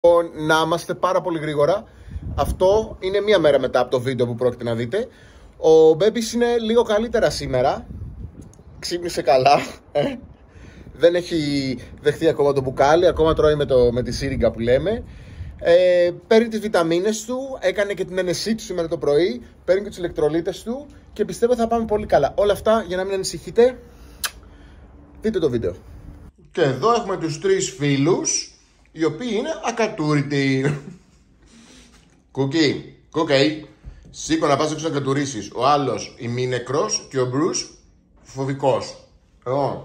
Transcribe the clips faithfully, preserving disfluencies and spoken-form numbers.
Να είμαστε πάρα πολύ γρήγορα. Αυτό είναι μία μέρα μετά από το βίντεο που πρόκειται να δείτε. Ο Μπέμπης είναι λίγο καλύτερα σήμερα. Ξύπνησε καλά. ε. Δεν έχει δεχτεί ακόμα το μπουκάλι. Ακόμα τρώει με, το, με τη σύριγγα που λέμε. ε, Παίρνει τις βιταμίνες του. Έκανε και την ένεσή του σήμερα το πρωί. Παίρνει και τους ηλεκτρολίτες του. Και πιστεύω θα πάμε πολύ καλά. Όλα αυτά, για να μην ανησυχείτε, δείτε το βίντεο. Και εδώ έχουμε τους τρεις φίλους, οι οποίοι είναι ακατούρητοι. Κουκί, κουκί, σήκω να πας έξω να κατουρίσεις. Ο άλλος ημίνεκρος και ο Μπρους φοβικός. Εγώ.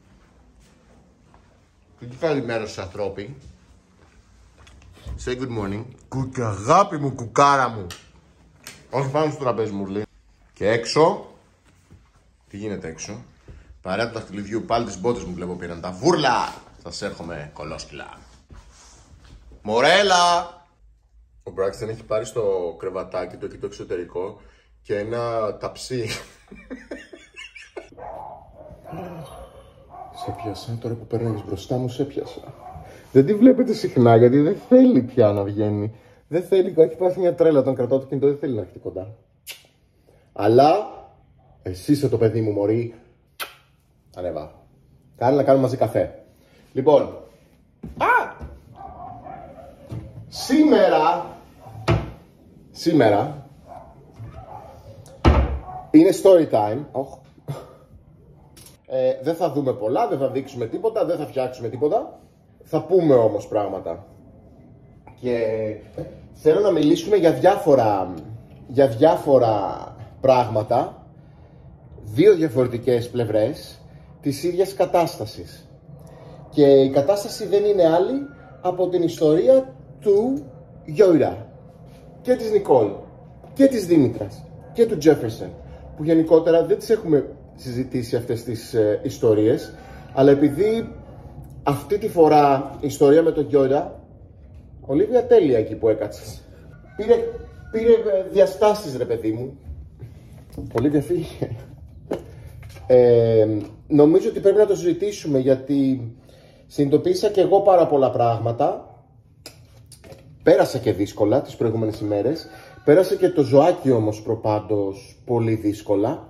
Καλημέρα στους ανθρώποι. Say good morning. Κουκι, αγάπη μου, κουκάρα μου. Όχι πάνω στο τραπέζι μου, λέει. Και έξω. Τι γίνεται έξω? Παρέα του δαχτυλιδιού, πάλι τις μπότες μου βλέπω πήραν τα βούρλα. Σας έρχομαι κολόσκυλα. Μορέλα! Ο Μπράξτον έχει πάρει στο κρεβατάκι του εκεί το εξωτερικό και ένα ταψί. Σε πιάσα, τώρα που περνάγεις μπροστά μου σε πιάσα. Δεν τη βλέπετε συχνά γιατί δεν θέλει πια να βγαίνει. Δεν θέλει, έχει πάθει μια τρέλα, τον κρατάω το κινητό, δεν θέλει να έρχεται κοντά. Αλλά εσύ είσαι το παιδί μου, μωρή. Ανέβα. Κάνε να κάνουμε μαζί καφέ. Λοιπόν. Α! Σήμερα. Σήμερα. Είναι story time. Oh. Ε, δεν θα δούμε πολλά, δεν θα δείξουμε τίποτα, δεν θα φτιάξουμε τίποτα. Θα πούμε όμως πράγματα. Και θέλω να μιλήσουμε για διάφορα, για διάφορα πράγματα. Δύο διαφορετικές πλευρές της ίδιας κατάστασης. Και η κατάσταση δεν είναι άλλη από την ιστορία του Γιώργα και της Νικόλ και της Δήμητρας και του Τζέφερσον, που γενικότερα δεν τις έχουμε συζητήσει αυτές τις ε, ιστορίες, αλλά επειδή αυτή τη φορά η ιστορία με τον Γιώργα, Ολίβια, τέλεια εκεί που έκατσες, πήρε, πήρε διαστάσεις, ρε παιδί μου. Ολίβια, φύγε. Ε, νομίζω ότι πρέπει να το συζητήσουμε, γιατί συνειδητοποίησα και εγώ πάρα πολλά πράγματα. Πέρασα και δύσκολα τις προηγούμενες ημέρες. Πέρασε και το ζωάκι όμως προπάντως πολύ δύσκολα.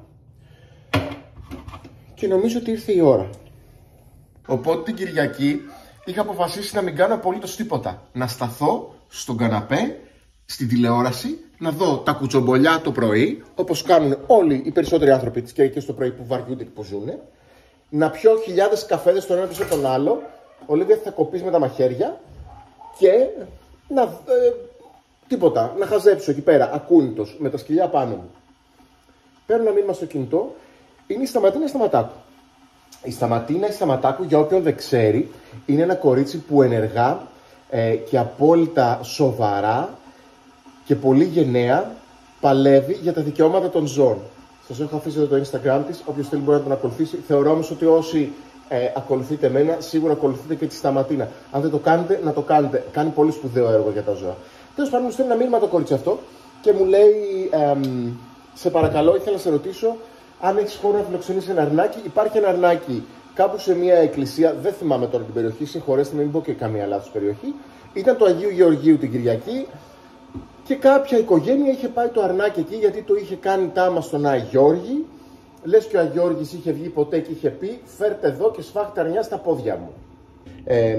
Και νομίζω ότι ήρθε η ώρα. Οπότε την Κυριακή είχα αποφασίσει να μην κάνω απολύτως τίποτα. Να σταθώ στον καναπέ, στην τηλεόραση, να δω τα κουτσομπολιά το πρωί, όπως κάνουν όλοι οι περισσότεροι άνθρωποι τις Κυριακές το πρωί που βαριούνται και που ζουνε. Να πιω χιλιάδες καφέδες τον ένα πίσω τον άλλο. Ολίβια, θα κοπείς με τα μαχαίρια. Και να, ε, τίποτα, να χαζέψω εκεί πέρα, ακούνητος, με τα σκυλιά πάνω μου. Παίρνω ένα μήνυμα στο κινητό, είναι η Σταματίνα η Σταματάκου. Η Σταματίνα η Σταματάκου, για όποιον δεν ξέρει, είναι ένα κορίτσι που ενεργά ε, και απόλυτα σοβαρά και πολύ γενναία παλεύει για τα δικαιώματα των ζώων. Σας έχω αφήσει εδώ το Instagram της, όποιος θέλει μπορεί να τον ακολουθήσει. Θεωρώ όμως ότι όσοι ε, ακολουθείτε εμένα, σίγουρα ακολουθείτε και τη Σταματίνα. Αν δεν το κάνετε, να το κάνετε. Κάνει πολύ σπουδαίο έργο για τα ζώα. Τέλος πάντων, μου στέλνει ένα μήνυμα το κορίτσι αυτό και μου λέει, εμ, σε παρακαλώ, ήθελα να σε ρωτήσω αν έχεις χώρο να φιλοξενήσεις ένα αρνάκι. Υπάρχει ένα αρνάκι κάπου σε μια εκκλησία, δεν θυμάμαι τώρα την περιοχή, συγχωρέστε με, μην πω και καμία λάθος περιοχή. Ήταν το Αγίου Γεωργίου την Κυριακή. Και κάποια οικογένεια είχε πάει το αρνάκι εκεί γιατί το είχε κάνει τάμα στον Άγιο Γιώργη. Λες και ο Άγιο Γιώργης είχε βγει ποτέ και είχε πει, φέρτε εδώ και σφάχτε αρνιά στα πόδια μου. Ε,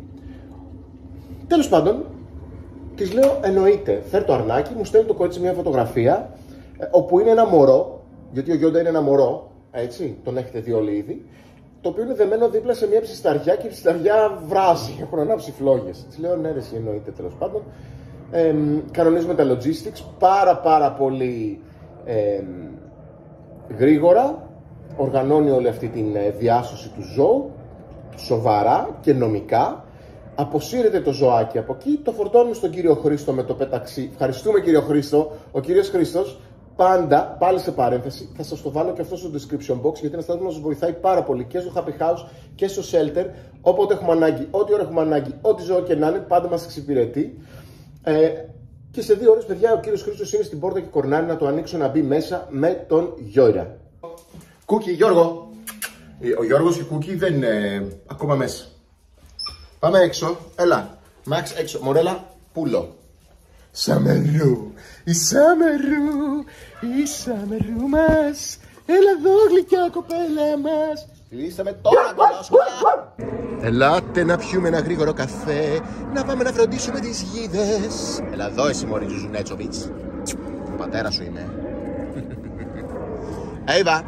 τέλος πάντων, της λέω εννοείται, φέρ το αρνάκι, μου στέλνει το κορίτσι μια φωτογραφία ε, όπου είναι ένα μωρό, γιατί ο Γιόντα είναι ένα μωρό, έτσι, τον έχετε δει όλοι ήδη, το οποίο είναι δεμένο δίπλα σε μια ψισταριά και η ψισταριά βράζει, έχουν ανάψει φλόγες. Της λέω ναι ρε, εννοείται, τέλος πάντων. Ε, κανονίζουμε τα logistics πάρα πάρα πολύ ε, γρήγορα, οργανώνει όλη αυτή τη διάσωση του ζώου σοβαρά και νομικά, αποσύρεται το ζωάκι από εκεί, το φορτώνουμε στον κύριο Χρήστο με το πέταξι. Ευχαριστούμε κύριο Χρήστο. Ο κύριος Χρήστος πάντα, πάλι σε παρένθεση, θα σας το βάλω και αυτό στο description box, γιατί είναι στάδιο να σας βοηθάει πάρα πολύ και στο Happy House και στο Shelter, όποτε έχουμε ανάγκη, ό,τι ώρα έχουμε ανάγκη, ό,τι ζώο και να είναι, πάντα μας εξυπηρετεί. Ε, και σε δύο ώρες, παιδιά, ο κύριος Χρήστος είναι στην πόρτα και κορνάρει να το ανοίξω να μπει μέσα με τον Γιώργα. Κούκι, Γιώργο. Ο Γιώργος και η Κούκι δεν είναι ακόμα μέσα. Πάμε έξω, έλα. Μαξ έξω. Μορέλα, πουλο. Σαμερού, η Σαμερού, η Σαμερού μας. Έλα εδώ γλυκιά κοπέλα μας. Λύσαμε τώρα κολόσκουλα. Ελάτε να πιούμε ένα γρήγορο καφέ, να πάμε να φροντίσουμε τις γίδες. Έλα εδώ εσύ μωρή Ζουζουνέτσοβιτς. Ο πατέρας σου είμαι. Εύα.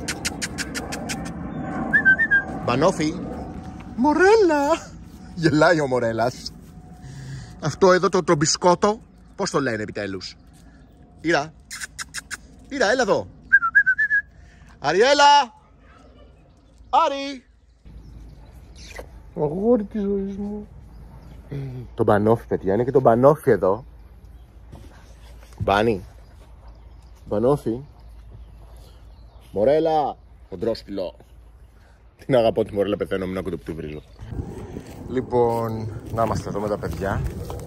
Μπανόφι. Μορέλα. Γελάει ο Μορέλας. Αυτό εδώ το, το μπισκότο, πώς το λένε επιτέλους? Ήρα. Ήρα, έλα εδώ. Αριέλα. Άρη. Αγόρι της ζωής μου. Το Μπανόφι, παιδιά, είναι και το Μπανόφι εδώ. Μπάνι. Μπανόφι. Μορέλα. Χοντρόσκυλο. Την αγαπώ τη Μορέλα, πεθαίνω, μην ακούω το πτυβρίλο. Λοιπόν, να είμαστε εδώ με τα παιδιά.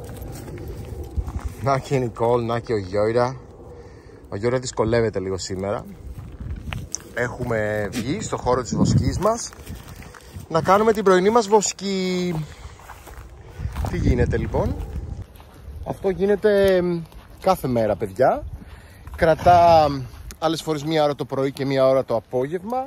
Να και η Νικόλ, να και ο Γιώργα. Ο Γιώργα δυσκολεύεται λίγο σήμερα. Έχουμε βγει στο χώρο της βοσκής μας να κάνουμε την πρωινή μας βοσκή. Τι γίνεται λοιπόν? Αυτό γίνεται κάθε μέρα, παιδιά. Κρατά άλλες φορές μία ώρα το πρωί και μία ώρα το απόγευμα.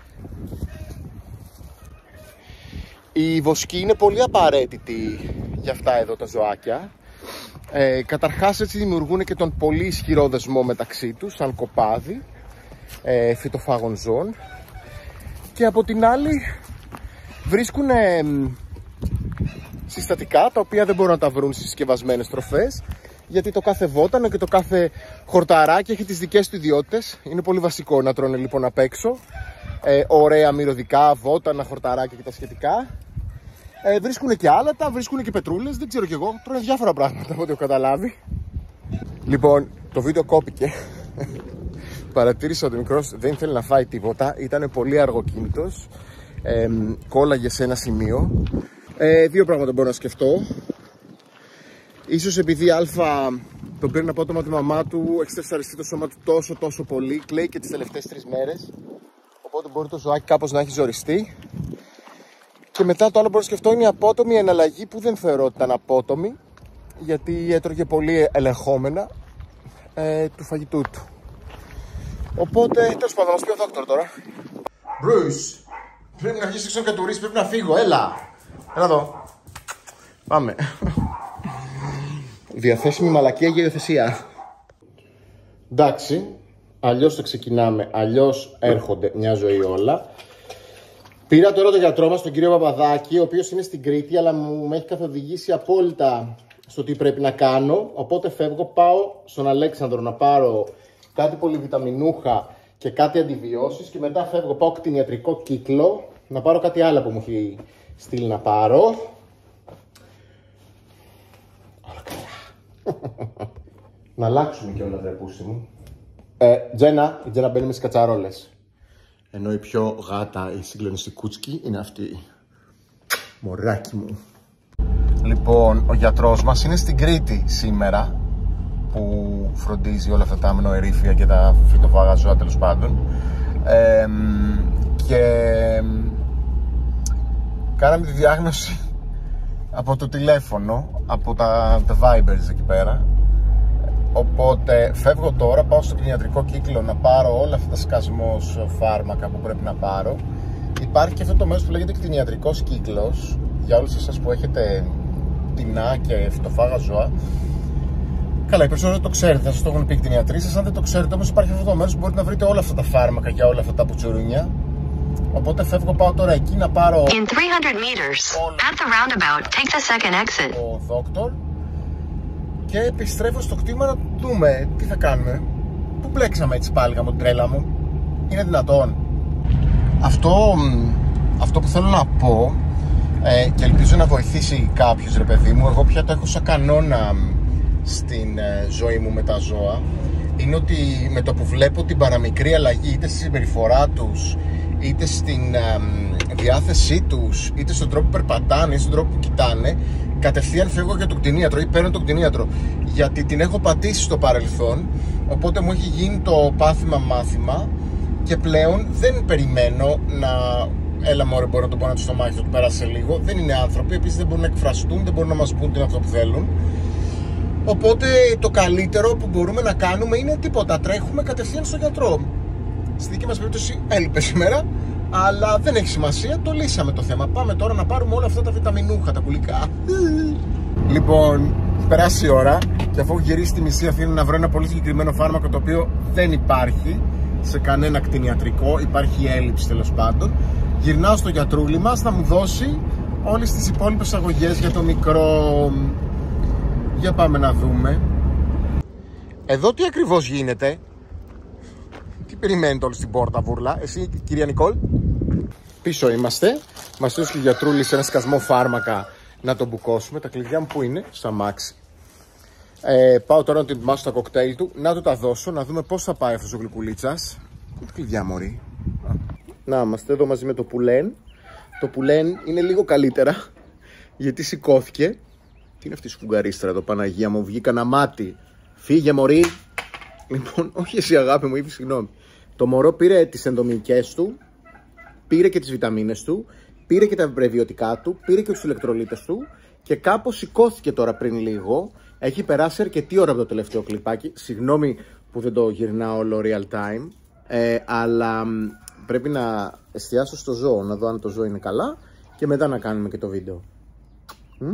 Η βοσκή είναι πολύ απαραίτητη για αυτά εδώ τα ζωάκια. Ε, καταρχάς έτσι δημιουργούν και τον πολύ ισχυρό δεσμό μεταξύ τους, σαν κοπάδι ε, φυτοφάγων ζώων. Και από την άλλη βρίσκουν ε, συστατικά τα οποία δεν μπορούν να τα βρουν στις συσκευασμένες τροφές, γιατί το κάθε βότανο και το κάθε χορταράκι έχει τις δικές του ιδιότητες. Είναι πολύ βασικό να τρώνε λοιπόν απ' έξω ε, ωραία μυρωδικά, βότανα, χορταράκια και τα σχετικά. Ε, βρίσκουν και άλατα, βρίσκουν και πετρούλες, δεν ξέρω κι εγώ. Τρώνε διάφορα πράγματα από ό,τι έχω καταλάβει. Λοιπόν, το βίντεο κόπηκε. Παρατήρησα ότι ο μικρός δεν ήθελε να φάει τίποτα. Ήταν πολύ αργοκίνητος. Ε, κόλλαγε σε ένα σημείο. Ε, δύο πράγματα μπορώ να σκεφτώ. Ίσως επειδή α τον πήρε απότομα τη μαμά του, έχει στρεσαριστεί το σώμα του τόσο τόσο πολύ. Κλαίει και τις τελευταίες τρεις μέρες. Οπότε μπορεί το ζωάκι κάπως να έχει ζοριστεί. Και μετά το άλλο που μπορώ να σκεφτώ είναι η απότομη εναλλαγή, που δεν θεωρώ ότι ήταν απότομη, γιατί έτρωγε πολύ ελεγχόμενα ε, του φαγητού του. Οπότε, τέλος πάντων, μας πει ο δόκτωρ τώρα. Bruce, πρέπει να βγεις έξω να κατουρίσεις, πρέπει να φύγω, έλα. Έλα εδώ. Πάμε. Διαθέσιμη μαλακία για υιοθεσία. Εντάξει, αλλιώς θα ξεκινάμε, αλλιώς έρχονται μια ζωή όλα. Πήρα τώρα τον γιατρό μας, τον κύριο Παπαδάκη, ο οποίος είναι στην Κρήτη, αλλά μου έχει καθοδηγήσει απόλυτα στο τι πρέπει να κάνω. Οπότε φεύγω, πάω στον Αλέξανδρο να πάρω κάτι πολυβιταμινούχα και κάτι αντιβιώσεις. Και μετά φεύγω, πάω κτηνιατρικό κύκλο να πάρω κάτι άλλο που μου έχει στείλει να πάρω. Όλα καλά. Να αλλάξουμε και όλα τα πούστη μου. Ε, Τζένα, η Τζένα μπαίνει με τις κατσαρόλες. Ενώ η πιο γάτα, η συγκλονιστικούτσκι, είναι αυτή. Μωράκι μου. Λοιπόν, ο γιατρός μας είναι στην Κρήτη σήμερα, που φροντίζει όλα αυτά τα αμνοερήφια και τα φυτοφάγα ζώα, τέλος πάντων. Ε, και κάναμε τη διάγνωση από το τηλέφωνο, από τα, τα Vibers εκεί πέρα. Οπότε φεύγω τώρα, πάω στο κτηνιατρικό κύκλο να πάρω όλα αυτά τα σκασμός φάρμακα που πρέπει να πάρω. Υπάρχει και αυτό το μέρος που λέγεται κτηνιατρικός κύκλος, για όλους εσάς που έχετε πτηνά και φυτοφάγα ζώα. Καλά, οι περισσότεροι το ξέρετε, θα σας το έχουν πει οι κτηνιατροί σας. Αν δεν το ξέρετε όμως, υπάρχει αυτό το μέρος που μπορείτε να βρείτε όλα αυτά τα φάρμακα για όλα αυτά τα πουτσουρούνια. Οπότε φεύγω, πάω τώρα εκεί να πάρω In three hundred meters, at the roundabout, take the second exit. Ο δόκτωρ. Και επιστρέφω στο κτήμα να δούμε τι θα κάνουμε. Πού μπλέξαμε έτσι πάλι γαμώ την τρέλα μου? Είναι δυνατόν? Αυτό, αυτό που θέλω να πω ε, και ελπίζω να βοηθήσει κάποιους, ρε παιδί μου, εγώ πια το έχω σαν κανόνα στην ε, ζωή μου με τα ζώα, είναι ότι με το που βλέπω την παραμικρή αλλαγή είτε στη συμπεριφορά τους, είτε στην ε, διάθεσή τους, είτε στον τρόπο που περπατάνε, είτε στον τρόπο που κοιτάνε, κατευθείαν φεύγω για το κτηνίατρο ή παίρνω το κτηνίατρο, γιατί την έχω πατήσει στο παρελθόν. Οπότε μου έχει γίνει το πάθημα μάθημα και πλέον δεν περιμένω να έλα μωρέ, μπορεί να το πάνε στο στομάχι, του πέρασε λίγο. Δεν είναι άνθρωποι, επίσης δεν μπορούν να εκφραστούν, δεν μπορούν να μας πούν τι είναι αυτό που θέλουν. Οπότε το καλύτερο που μπορούμε να κάνουμε είναι τίποτα. Τρέχουμε κατευθείαν στο γιατρό. Στη δική μας περίπτωση έλειπε σήμερα, αλλά δεν έχει σημασία, το λύσαμε το θέμα. Πάμε τώρα να πάρουμε όλα αυτά τα βιταμινούχα, τα πουλικά. Λοιπόν, περάσει η ώρα και αφού έχω γυρίσει τη μισή Αθήνα να βρω ένα πολύ συγκεκριμένο φάρμακο το οποίο δεν υπάρχει σε κανένα κτηνιατρικό, υπάρχει έλλειψη τέλος πάντων. Γυρνάω στο γιατρούλι μας να μου δώσει όλες τις υπόλοιπες αγωγές για το μικρό. Για πάμε να δούμε. Εδώ τι ακριβώς γίνεται? Τι περιμένετε όλοι στην πόρτα, βούρλα? Εσύ, κυρία Νικόλ? Πίσω είμαστε. Μας έδωσε ο γιατρούλης ένα σκασμό φάρμακα να τον μπουκώσουμε. Τα κλειδιά μου που είναι? Στο αμάξι. Ε, πάω τώρα να του ετοιμάσω τα κοκτέιλ του, να του τα δώσω, να δούμε πώς θα πάει αυτός ο γλυκουλίτσας. Τα κλειδιά, μωρή. Να είμαστε εδώ μαζί με το Πουλέν. Το Πουλέν είναι λίγο καλύτερα, γιατί σηκώθηκε. Τι είναι αυτή η σφουγγαρίστρα εδώ, Παναγία μου, βγήκα ένα μάτι. Φύγε, μωρή. Λοιπόν, όχι εσύ, αγάπη μου, είπε συγγνώμη. Το μωρό πήρε τις ενδομικές του, πήρε και τις βιταμίνες του, πήρε και τα πρεβιωτικά του, πήρε και τους ηλεκτρολίτες του και κάπως σηκώθηκε τώρα πριν λίγο. Έχει περάσει αρκετή ώρα από το τελευταίο κλιπάκι. Συγγνώμη που δεν το γυρνάω όλο real time, ε, αλλά πρέπει να εστιάσω στο ζώο, να δω αν το ζώο είναι καλά και μετά να κάνουμε και το βίντεο. Μ?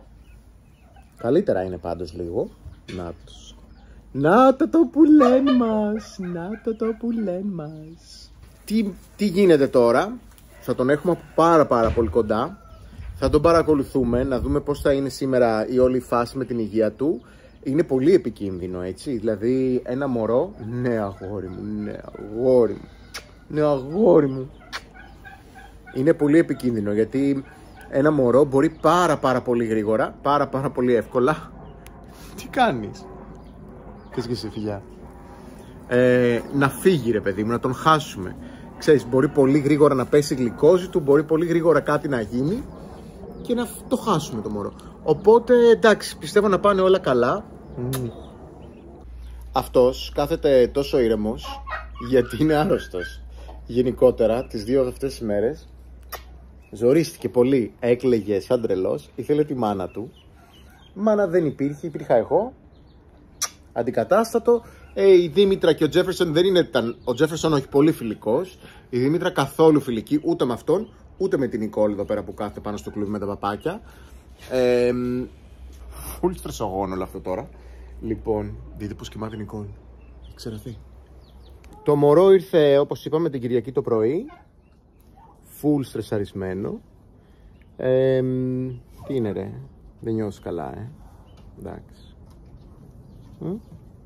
Καλύτερα είναι πάντως λίγο. Να τους. Να το το Πουλέν μας. Να το το Πουλέν μας. Τι, τι γίνεται τώρα? Θα τον έχουμε από πάρα πάρα πολύ κοντά. Θα τον παρακολουθούμε, να δούμε πώς θα είναι σήμερα η όλη φάση με την υγεία του. Είναι πολύ επικίνδυνο, έτσι. Δηλαδή ένα μωρό. Ναι, αγόρι μου, ναι, αγόρι μου. Ναι, αγόρι μου. Είναι πολύ επικίνδυνο γιατί ένα μωρό μπορεί πάρα πάρα πολύ γρήγορα, πάρα πάρα πολύ εύκολα. Τι κάνεις? Πες και εσύ, φιλιά. Ε, να φύγει, ρε παιδί μου, να τον χάσουμε. Ξέρεις, μπορεί πολύ γρήγορα να πέσει η γλυκόζη του, μπορεί πολύ γρήγορα κάτι να γίνει και να το χάσουμε το μωρό. Οπότε εντάξει, πιστεύω να πάνε όλα καλά. Mm. Αυτός κάθεται τόσο ήρεμος γιατί είναι άρρωστος. Γενικότερα τις δύο αυτές τις μέρες ζορίστηκε πολύ, έκλαιγε σαν τρελός, ήθελε τη μάνα του. Μάνα δεν υπήρχε, υπήρχα εγώ. Αντικατάστατο. Ε, η Δήμητρα και ο Τζέφερσον δεν είναι ήταν. Ο Τζέφερσον όχι πολύ φιλικός. Η Δήμητρα καθόλου φιλική, ούτε με αυτόν, ούτε με την Νικόλ εδώ πέρα που κάθεται πάνω στο κλουβί με τα παπάκια. Ε, πολύ στρεσογόνο όλο αυτό τώρα. Λοιπόν, δείτε πως κοιμάται η Νικόλ. Έχει ξεραθεί. Το μωρό ήρθε, όπως είπαμε, την Κυριακή το πρωί. Φουλ στρεσαρισμένο. Ε, τι είναι, ρε? Δεν νιώθω καλά, ε. Εντάξει. Mm?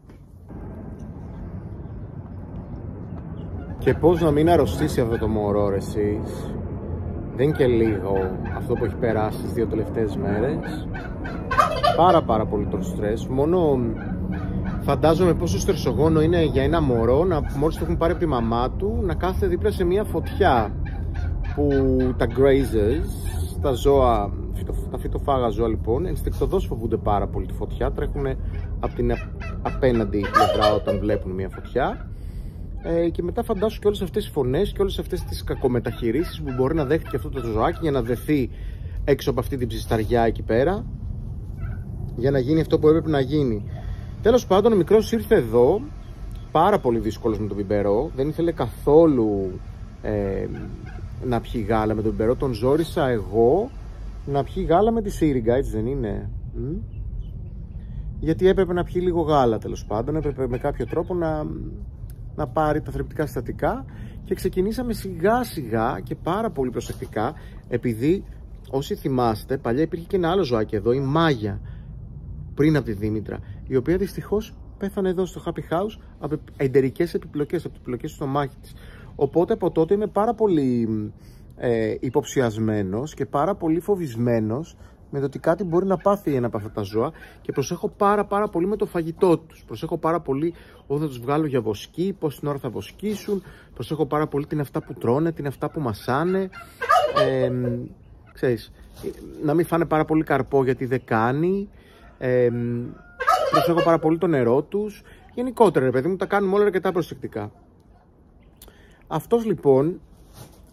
Και πώς να μην αρρωστήσει αυτό το μωρό, ρε εσείς? Δεν και λίγο αυτό που έχει περάσει τις δύο τελευταίες μέρες. Πάρα πάρα πολύ το στρες. Μόνο φαντάζομαι πόσο στρεσογόνο είναι για ένα μωρό να μόλις το έχουν πάρει από τη μαμά του να κάθεται δίπλα σε μια φωτιά που τα grazers, τα ζώα, τα φυτοφάγα ζώα λοιπόν, ενστικτωδώς φοβούνται πάρα πολύ τη φωτιά, τρέχουν από την απέναντι πλευρά όταν βλέπουν μια φωτιά. Ε, και μετά φαντάσου και όλες αυτές τις φωνές και όλες αυτές τις κακομεταχειρήσεις που μπορεί να δέχτηκε αυτό το ζωάκι για να δεθεί έξω από αυτή την ψισταριά εκεί πέρα, για να γίνει αυτό που έπρεπε να γίνει. Τέλος πάντων, ο μικρός ήρθε εδώ πάρα πολύ δύσκολος με τον πιπερό, δεν ήθελε καθόλου ε, να πιει γάλα με τον πιπερό, τον ζόρισα εγώ να πιει γάλα με τη σύριγγα, έτσι δεν είναι? Μ? Γιατί έπρεπε να πιει λίγο γάλα, τέλος πάντων, έπρεπε με κάποιο τρόπο να, να πάρει τα θρεπτικά συστατικά και ξεκινήσαμε σιγά σιγά και πάρα πολύ προσεκτικά, επειδή όσοι θυμάστε, παλιά υπήρχε και ένα άλλο ζωάκι εδώ, η Μάγια, πριν από τη Δήμητρα, η οποία δυστυχώς πέθανε εδώ στο Happy House από εντερικές επιπλοκές, από επιπλοκές στο στομάχι της. Οπότε από τότε είμαι πάρα πολύ ε, υποψιασμένος και πάρα πολύ φοβισμένος με το ότι κάτι μπορεί να πάθει ένα από αυτά τα ζώα και προσέχω πάρα πάρα πολύ με το φαγητό τους. Προσέχω πάρα πολύ όταν τους βγάλω για βοσκή, πώς την ώρα θα βοσκήσουν. Προσέχω πάρα πολύ την αυτά που τρώνε, την αυτά που μασάνε. Ε, ξέρεις, να μην φάνε πάρα πολύ καρπό γιατί δεν κάνει. Ε, προσέχω πάρα πολύ το νερό τους. Γενικότερα, ρε παιδί μου, τα κάνουμε όλα αρκετά προσεκτικά. Αυτός λοιπόν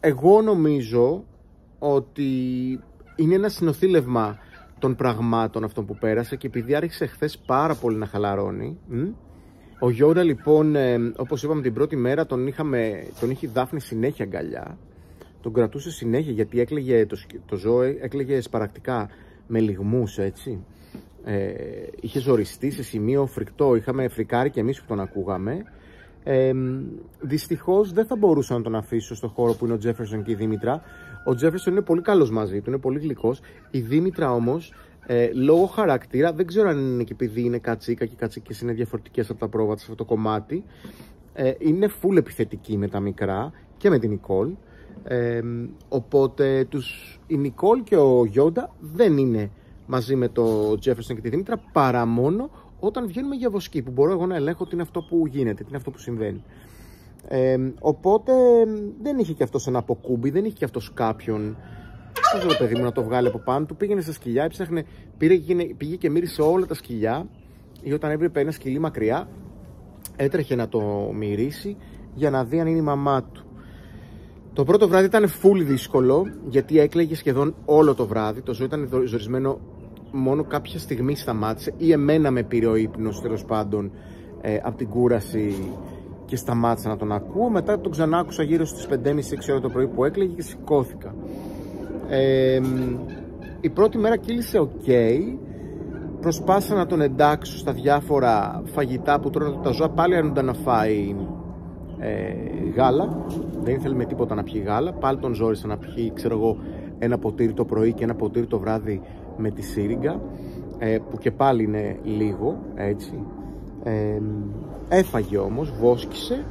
εγώ νομίζω ότι είναι ένα συνοθήλευμα των πραγμάτων αυτών που πέρασε και επειδή άρχισε χθες πάρα πολύ να χαλαρώνει. Ο Γιόντα λοιπόν, ε, όπως είπαμε την πρώτη μέρα, τον, είχαμε, τον είχε η Δάφνη συνέχεια αγκαλιά. Τον κρατούσε συνέχεια γιατί έκλαιγε το, το ζώο, έκλαιγε σπαρακτικά με λυγμούς, έτσι. Ε, είχε ζοριστεί σε σημείο φρικτό, είχαμε φρικάρει και εμείς που τον ακούγαμε. Ε, δυστυχώς δεν θα μπορούσα να τον αφήσω στο χώρο που είναι ο Τζέφερσον και η Δήμητρα. Ο Τζέφερσον είναι πολύ καλός μαζί του, είναι πολύ γλυκός. Η Δήμητρα όμως, ε, λόγω χαρακτήρα, δεν ξέρω αν είναι και επειδή είναι κατσίκα και οι κατσίκες είναι διαφορετικές από τα πρόβατα σε αυτό το κομμάτι, ε, είναι full επιθετική με τα μικρά και με την Νικόλ. Ε, οπότε τους, η Νικόλ και ο Γιόντα δεν είναι μαζί με το Τζέφερσον και τη Δήμητρα παρά μόνο όταν βγαίνουμε για βοσκή, που μπορώ εγώ να ελέγχω τι είναι αυτό που γίνεται, τι είναι αυτό που συμβαίνει. Ε, οπότε δεν είχε και αυτός ένα αποκούμπι, δεν είχε και αυτός κάποιον, πώς το παιδί μου, να το βγάλει από πάνω του. Πήγαινε στα σκυλιά, έψαχνε, πήρε, πήγε και μύρισε όλα τα σκυλιά ή όταν έβριπε ένα σκυλί μακριά έτρεχε να το μυρίσει για να δει αν είναι η μαμά του. Το πρώτο βράδυ ήταν full δύσκολο γιατί έκλαιγε σχεδόν όλο το βράδυ, το ζώο ήταν ζορισμένο, μόνο κάποια στιγμή σταμάτησε ή εμένα με πήρε ο ύπνος τέλος πάντων ε, από την κούραση και σταμάτησα να τον ακούω. Μετά τον ξανά άκουσα γύρω στις πέντε και μισή έξι ώρα το πρωί που έκλαιγε και σηκώθηκα. Ε, η πρώτη μέρα κύλησε ok. Προσπάθησα να τον εντάξω στα διάφορα φαγητά που τρώνε τα ζώα. Πάλι αρνούνταν να φάει ε, γάλα. Δεν ήθελε με τίποτα να πιει γάλα. Πάλι τον ζόρισα να πιει, ξέρω εγώ, ένα ποτήρι το πρωί και ένα ποτήρι το βράδυ με τη σύριγγα, ε, που και πάλι είναι λίγο, έτσι. Ε, έφαγε όμως, βόσκησε.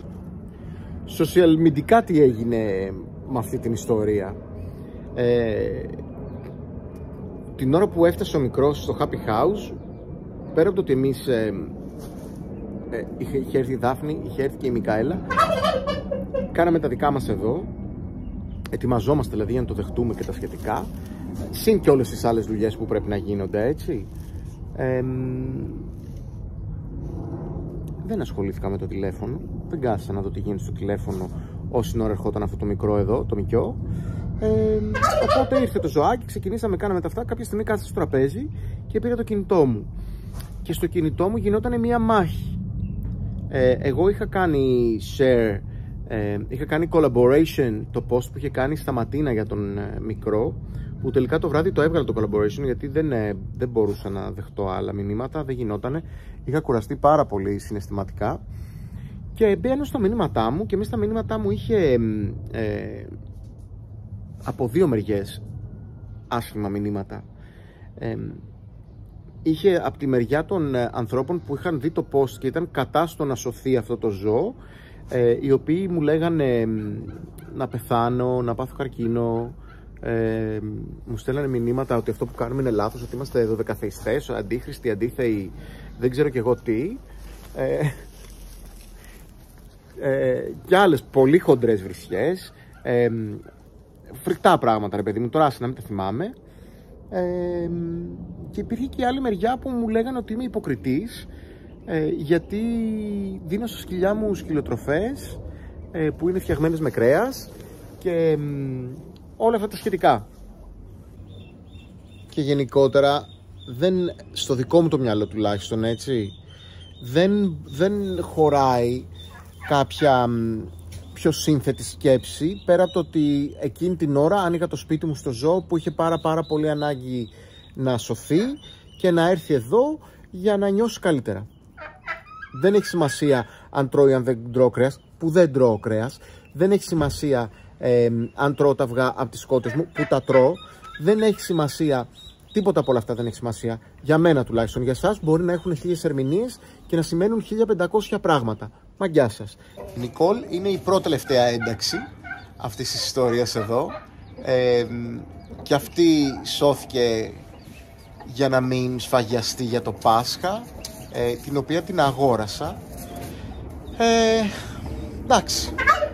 Σοσιαλμιντικά τι έγινε με αυτή την ιστορία. Ε, την ώρα που έφτασε ο μικρός στο Happy House, πέρα από το ότι εμείς ε, ε, είχε, είχε έρθει η Δάφνη, είχε έρθει και η Μικαέλα, κάναμε τα δικά μας εδώ, ετοιμαζόμαστε δηλαδή για να το δεχτούμε και τα σχετικά, συν και όλες τις άλλες δουλειές που πρέπει να γίνονται, έτσι. Ε, δεν ασχολήθηκα με το τηλέφωνο, δεν κάθισα να δω τι γίνεται στο τηλέφωνο όση ώρα ερχόταν αυτό το μικρό εδώ, το μικιό. Ε, οπότε ήρθε το ζωάκι, ξεκινήσαμε, κάναμε τα αυτά. Κάποια στιγμή κάθισα στο τραπέζι και πήρα το κινητό μου. Και στο κινητό μου γινόταν μια μάχη. Ε, εγώ είχα κάνει share, ε, είχα κάνει collaboration το post που είχε κάνει στα Ματίνα για τον ε, μικρό, που τελικά το βράδυ το έβγαλε το collaboration γιατί δεν, ε, δεν μπορούσα να δεχτώ άλλα μηνύματα, δεν γινότανε. Είχα κουραστεί πάρα πολύ συναισθηματικά και μπαίνω στα μηνύματά μου και μέσα στα μηνύματά μου είχε ε, από δύο μεριές άσχημα μηνύματα. Ε, είχε από τη μεριά των ε, ανθρώπων που είχαν δει το post και ήταν κατά στο να σωθεί αυτό το ζώο, ε, οι οποίοι μου λέγανε ε, να πεθάνω, να πάθω καρκίνο. Ε, μου στέλνανε μηνύματα ότι αυτό που κάνουμε είναι λάθος, ότι είμαστε δωδεκαθεϊστές, αντίχριστοι, αντίθεοι, δεν ξέρω και εγώ τι, ε, ε, και άλλες πολύ χοντρές βρισιές, ε, φρικτά πράγματα ρε παιδί μου, τώρα άσε να μην τα θυμάμαι. Ε, και υπήρχε και η άλλη μεριά που μου λέγανε ότι είμαι υποκριτής, ε, γιατί δίνω στα σκυλιά μου σκυλοτροφές ε, που είναι φτιαγμένες με κρέας και ε, όλα αυτά τα σχετικά. Και γενικότερα δεν, στο δικό μου το μυαλό τουλάχιστον, έτσι, δεν, δεν χωράει κάποια πιο σύνθετη σκέψη πέρα από το ότι εκείνη την ώρα άνοιγα το σπίτι μου στο ζώο που είχε πάρα πάρα πολύ ανάγκη να σωθεί και να έρθει εδώ για να νιώσει καλύτερα. Δεν έχει σημασία αν τρώει, αν δεν τρώω κρέας, που δεν τρώω κρέας. Δεν έχει σημασία ε, αν τρώω τα αυγά από τις κότες μου, που τα τρώω. Δεν έχει σημασία, τίποτα από όλα αυτά δεν έχει σημασία. Για μένα τουλάχιστον, για εσάς μπορεί να έχουν χίλιες ερμηνείες και να σημαίνουν χίλια πεντακόσια πράγματα. Μαγκιά σας. Η Νικόλ είναι η πρώτη τελευταία ένταξη αυτής της ιστορίας εδώ. Ε, και αυτή σώθηκε για να μην σφαγιαστεί για το Πάσχα, ε, την οποία την αγόρασα. Ε, εντάξει.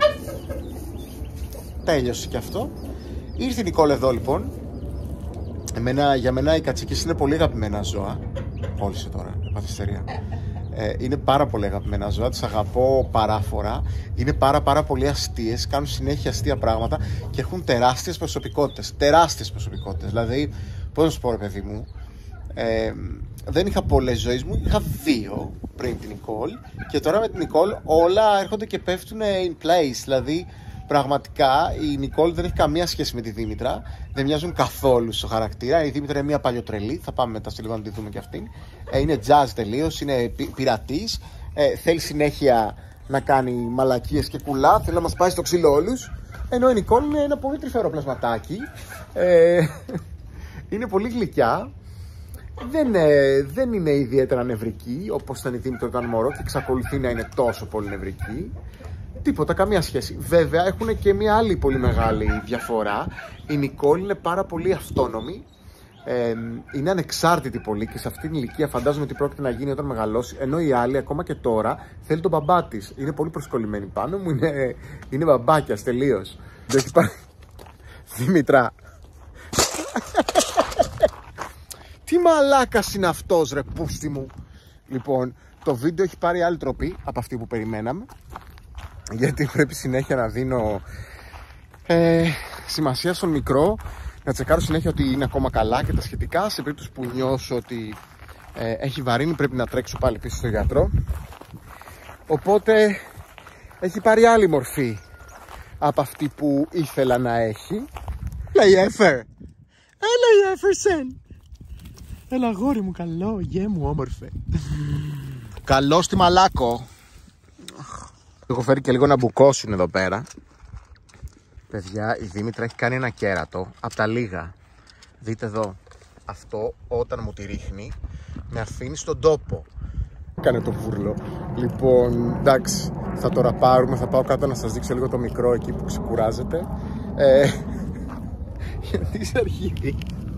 Τέλειωσε και αυτό. Ήρθε η Νικόλ εδώ λοιπόν. Εμένα, για μένα οι κατσίκες είναι πολύ αγαπημένα ζώα. Κόλλησε τώρα, επαθυστερία. Ε, είναι πάρα πολύ αγαπημένα ζώα, τις αγαπώ παράφορα. Είναι πάρα πάρα πολύ αστείες, κάνουν συνέχεια αστεία πράγματα και έχουν τεράστιες προσωπικότητες. Τεράστιες προσωπικότητες. Δηλαδή, πώς να σου πω ρε παιδί μου, ε, δεν είχα πολλές ζωές μου, είχα δύο πριν την Νικόλ και τώρα με την Νικόλ όλα έρχονται και πέφτουν in place. Δηλαδή, πραγματικά η Νικόλ δεν έχει καμία σχέση με τη Δήμητρα, δεν μοιάζουν καθόλου στο χαρακτήρα. Η Δήμητρα είναι μια παλιοτρελή, θα πάμε μετά στο λίγο να τη δούμε και αυτήν. Ε, είναι jazz τελείως, είναι πει, πειρατής, ε, θέλει συνέχεια να κάνει μαλακίες και κουλά, θέλει να μας πάει στο ξύλο όλους. Ενώ η Νικόλ είναι ένα πολύ τρυφερό πλασματάκι, ε, είναι πολύ γλυκιά. Δεν, ε, δεν είναι ιδιαίτερα νευρική όπως ήταν η Δήμητρα όταν μωρό και εξακολουθεί να είναι τόσο πολύ νευρική. Τίποτα, καμία σχέση. Βέβαια έχουν και μια άλλη πολύ μεγάλη διαφορά. Η Νικόλ είναι πάρα πολύ αυτόνομη, ε, είναι ανεξάρτητη πολύ και σε αυτήν την ηλικία φαντάζομαι τι πρόκειται να γίνει όταν μεγαλώσει. Ενώ η άλλη ακόμα και τώρα θέλει τον μπαμπά της. Είναι πολύ προσκολλημένη πάνω μου, είναι, είναι μπαμπάκιας τελείως. Δεν έχει πάρει. Δήμητρα. Τι μαλάκας είναι αυτός ρε πούστη μου. Λοιπόν, το βίντεο έχει πάρει άλλη τροπή από αυτή που περιμέναμε, γιατί πρέπει συνέχεια να δίνω ε, σημασία στον μικρό, να τσεκάρω συνέχεια ότι είναι ακόμα καλά και τα σχετικά. Σε περίπτωση που νιώσω ότι ε, έχει βαρύνει πρέπει να τρέξω πάλι πίσω στο γιατρό. Οπότε έχει πάρει άλλη μορφή από αυτή που ήθελα να έχει. Έλα η Έφερ, έλα η Έφερσεν, έλα γόρι μου καλό, γε μου όμορφε. Καλό στη Μαλάκο. Έχω φέρει και λίγο να μπουκώσουν εδώ πέρα. Παιδιά, η Δήμητρα έχει κάνει ένα κέρατο από τα λίγα. Δείτε εδώ. Αυτό όταν μου τη ρίχνει με αφήνει στον τόπο. Κάνε το βούρλο. Λοιπόν, εντάξει, θα το ραπάρουμε. Θα πάω κάτω να σας δείξω λίγο το μικρό εκεί που ξεκουράζεται. Ε, γιατί είσαι αρχίδι.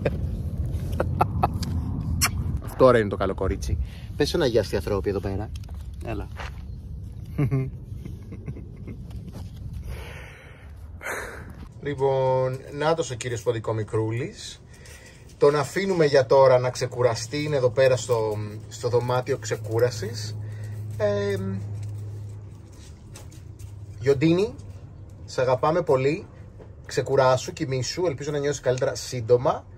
Αυτό ρε είναι το καλό κορίτσι. Πες ένα γεια στη ανθρώπη εδώ πέρα. Έλα. Λοιπόν, νάτος ο κύριος Ποδικό Μικρούλης. Τον αφήνουμε για τώρα να ξεκουραστεί. Είναι εδώ πέρα στο, στο δωμάτιο ξεκούρασης. ε, Γιοντίνη, σ' αγαπάμε πολύ. Ξεκουράσου, κοιμήσου. Ελπίζω να νιώσεις καλύτερα σύντομα.